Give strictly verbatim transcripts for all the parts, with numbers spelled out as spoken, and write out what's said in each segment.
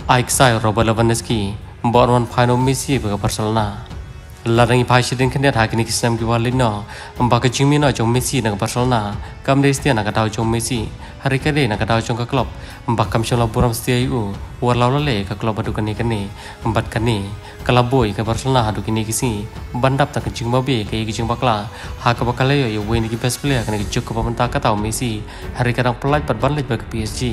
Aiksai Robert Lewandowski born final Messi ke Barcelona. Larang ipai sidin kena hakini kisam giwalino ambak jimino jong Messi nang Barcelona kam destia nak tahu jong Messi hari kade nak tahu jong ke klub ambak kam shola buram setia u walau lale ke klub adu kene kene ambat kene kalaboy ke Barcelona adu kini kisi bandap tak jing babe ke jing bakla ha ke bakale yo win ki best player kene juk ke pemerintah ka tahu Messi hari kadang pelaj perban lej ke P S G.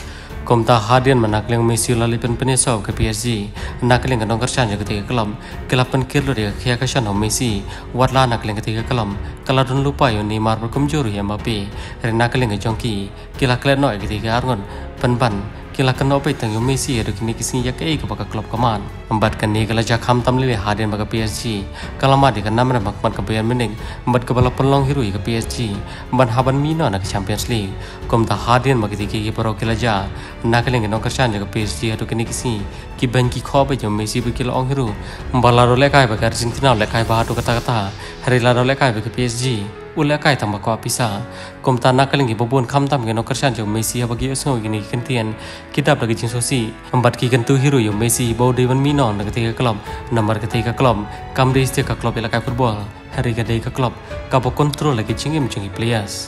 Komta hadian menakling Messi lali pen penesau ke P S G nakling ke nongkar chan ke tiga klub kelapan kilo dia kia ke chan Messi watla nakling ke tiga klub kalau don lupa yo Neymar berkumjur ya Mbappe rena nakling ke jongki kila klet noi ke tiga argon penban kila kena opai tang yo Messi ada kini kisini ya ke ke baka klub kaman embat kan ni kala jak ham tam lili hadian baka P S G kalau mati kan nama makman ke Bayern Munich embat ke bala pelong hiru ke P S G embat haban mino nak Champions League komta hadian baka tiga ke pro kila ja nakling ke nongkar chan ke P S G ada kini kisini ki ban ki kho ba yo Messi bu kila ong hiru bala ro lekai baka Argentina lekai ba hatu kata-kata hari la ro lekai baka P S G ulai kai tambah kau pisah, kom tanah kaling ibu pun kam tam geno kerjaan jo Messi abagi esok gini kentian kita bagi jin sosi empat ki kentu hero yo Messi bau Dewan Mino nak ketiga klub nomor ketiga klub kam dei setiap klub ilakai football hari ketiga klub kabo kontrol lagi cingim cingi players.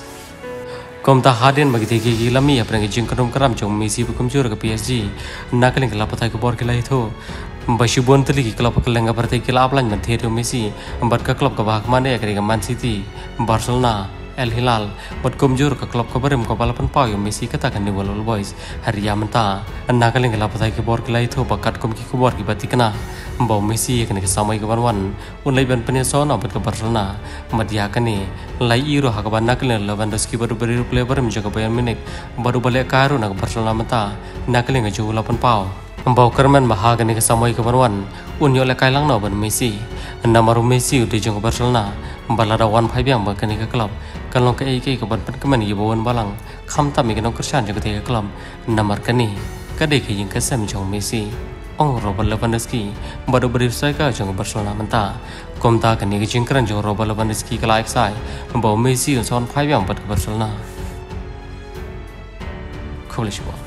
Kom ta hadian bagi tiga gila mi apa yang jing kerum keram jo Messi bukum jur ke P S G nak kaling kelapa tai ke bor kelai itu. Bashibon teli klub kelenga partai kila aplan menteri Messi empat ke klub ke bahak mana ya kira Man City, Barcelona, El Hilal, buat komjur ke klub ke berem ke balapan pau yang Messi katakan di Walul Boys hari ya menta anak kalian kelapa tai ke bor kila itu bakat kom ki ke bor ki bati kena membawa Messi kena kesamai ke wan unlai ban penyesona buat ke Barcelona media kene lai iro hak ban naklen Lewandowski baru beri player berem jaga Bayern Munich baru balik karu nak Barcelona menta nak kalian ke lapan pau membawa kerman bahagia ni kesamai kebaruan unyo lekai lang no ban Messi namaru Messi udah jeng Barcelona balada wan phai biang bakani ke klub kalong ke ai ke ke ban keman ye bawan balang kham tam ke nong kersan jeng ke klub namar kani kade ke jeng kesam jeng Messi ong Robert Lewandowski baru beri striker jeng Barcelona menta komta kani ke jeng keran jeng Robert Lewandowski kala eksai membawa Messi son phai biang bat ke Barcelona. Cool